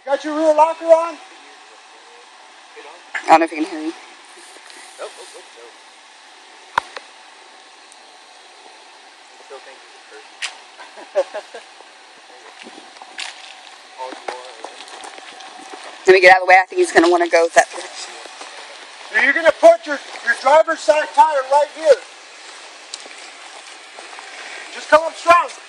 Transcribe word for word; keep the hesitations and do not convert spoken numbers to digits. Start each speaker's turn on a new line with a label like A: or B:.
A: Got your rear locker on?
B: I don't know if you can hear me.
C: Oh, oh, oh, oh. I still think he's a person. All you want.
B: Let me get out of the way. I think he's going to want to go that direction.
A: Now you're going to put your, your driver's side tire right here. Just come up strong.